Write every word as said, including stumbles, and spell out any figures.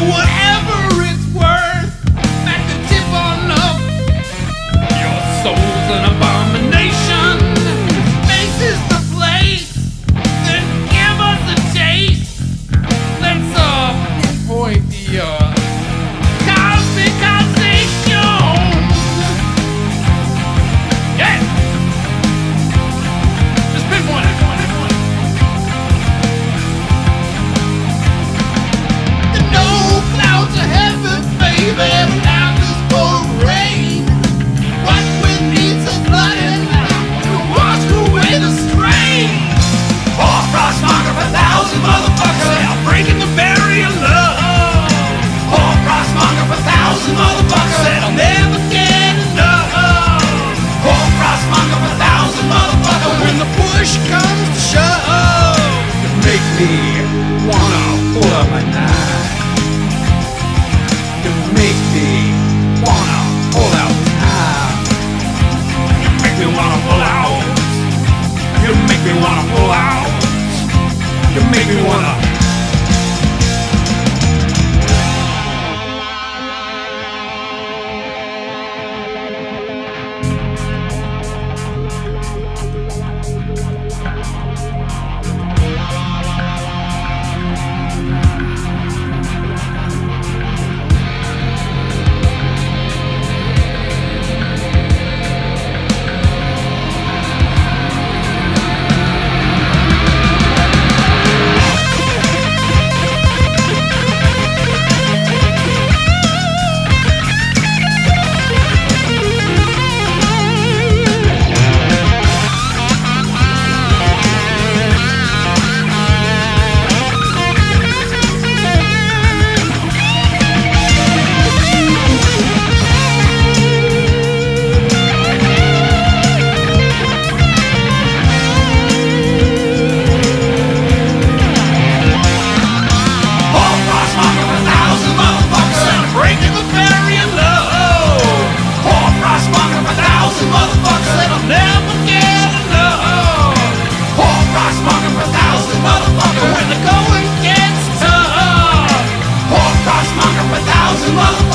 whatever it's worth. Back the tip on up. Your soul's an abomination. Space is the place. Then give us a taste. Let's uh pinpoint the uh cosmic causation. Yeah. Just pinpoint it. Pinpoint it. Pinpoint it. The no clouds of heaven, baby. Now this for rain. What wind needs a flooding to wash away the strain. Whorefrostmonger for a thousand motherfuckers. They're breaking the barrier love. Whorefrostmonger for a thousand motherfuckers. That'll never get enough. Whorefrostmonger for a thousand motherfuckers. When the push comes to shove, you make me wanna pull up my knife. You make me wanna pull out now. You make me wanna pull out. You make me wanna pull out. You make me wanna. Motherfucker, when the going gets tough. Whorefrostmonger for a thousand motherfuckers.